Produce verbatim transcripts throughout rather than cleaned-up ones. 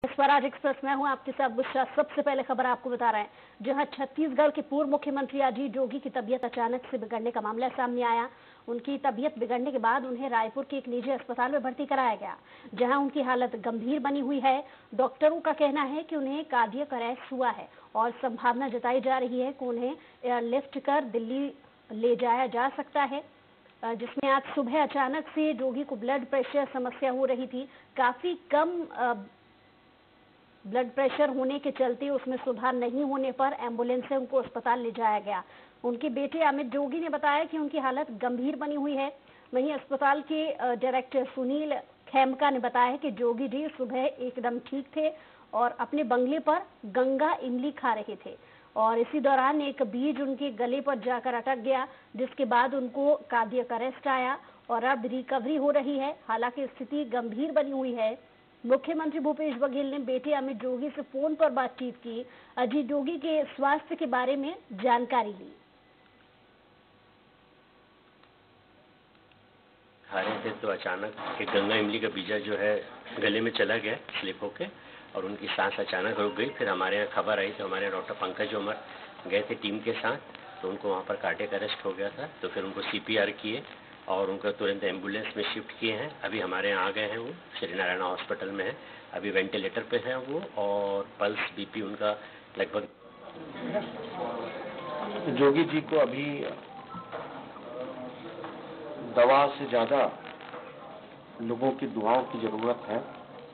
Swaraj express में हूं आपके साथ बुशरा। सबसे पहले खबर आपको बता रहे हैं, जहां छत्तीसगढ़ के पूर्व मुख्यमंत्री अजीत जोगी की तबीयत अचानक से बिगड़ने का मामला सामने आया। उनकी तबीयत बिगड़ने के बाद उन्हें रायपुर के एक निजी अस्पताल में भर्ती कराया गया, जहां उनकी हालत गंभीर बनी हुई है। डॉक्टरों का कहना है कि उन्हें कार्डियक अरेस्ट हुआ है और संभावना जताई जा रही है कि उन्हें एयरलिफ्ट कर दिल्ली ले जाया जा सकता है, जिसमें आज सुबह अचानक से जोगी को ब्लड प्रेशर समस्या हो रही थी। काफी कम ब्लड प्रेशर होने के चलते उसमें सुधार नहीं होने पर एम्बुलेंस से उनको अस्पताल ले जाया गया। उनके बेटे अमित जोगी ने बताया कि उनकी हालत गंभीर बनी हुई है। वहीं अस्पताल के डायरेक्टर सुनील खेमका ने बताया कि जोगी जी सुबह एकदम ठीक थे और अपने बंगले पर गंगा इमली खा रहे थे और इसी दौरान एक बीज उनके गले पर जाकर अटक गया, जिसके बाद उनको कार्डियक अरेस्ट आया और अब रिकवरी हो रही है। हालांकि स्थिति गंभीर बनी हुई है। मुख्यमंत्री भूपेश बघेल ने बेटे अमित जोगी से फोन पर बातचीत की, अजीत जोगी के स्वास्थ्य के बारे में जानकारी ली। खा रहे थे तो अचानक एक गंगा इमली का बीजा जो है गले में चला गया स्लिप होके और उनकी सांस अचानक रुक गई। फिर हमारे यहाँ खबर आई तो हमारे डॉक्टर पंकज उमर गए थे टीम के साथ, तो उनको वहाँ पर कार्डियक अरेस्ट हो गया था। तो फिर उनको सीपीआर किए और उनको तुरंत एम्बुलेंस में शिफ्ट किए हैं। अभी हमारे यहाँ आ गए हैं, वो श्री नारायण हॉस्पिटल में है, अभी वेंटिलेटर पे है वो और पल्स बीपी उनका लगभग। जोगी जी को अभी दवा से ज्यादा लोगों की दुआओं की जरूरत है।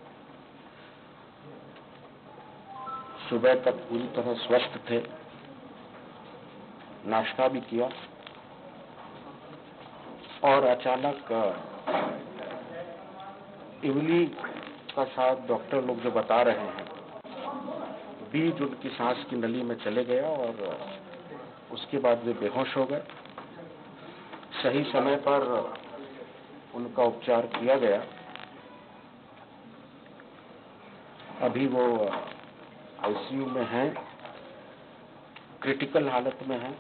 सुबह तक पूरी तरह स्वस्थ थे, नाश्ता भी किया और अचानक इमली का शायद डॉक्टर लोग जो बता रहे हैं बीज उनकी सांस की नली में चले गया और उसके बाद वे बेहोश हो गए। सही समय पर उनका उपचार किया गया। अभी वो आईसीयू में हैं, क्रिटिकल हालत में हैं।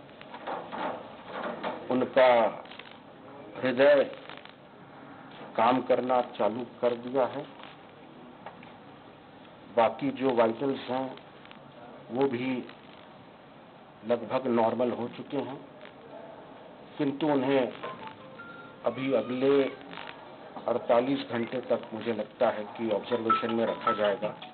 उनका हृदय काम करना चालू कर दिया है। बाकी जो वाइटल्स हैं वो भी लगभग नॉर्मल हो चुके हैं, किंतु उन्हें अभी अगले अड़तालीस घंटे तक मुझे लगता है कि ऑब्जर्वेशन में रखा जाएगा।